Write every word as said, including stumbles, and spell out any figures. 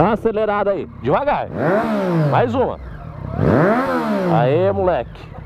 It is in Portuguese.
Dá uma acelerada aí, devagar. Mais uma. Aê, moleque.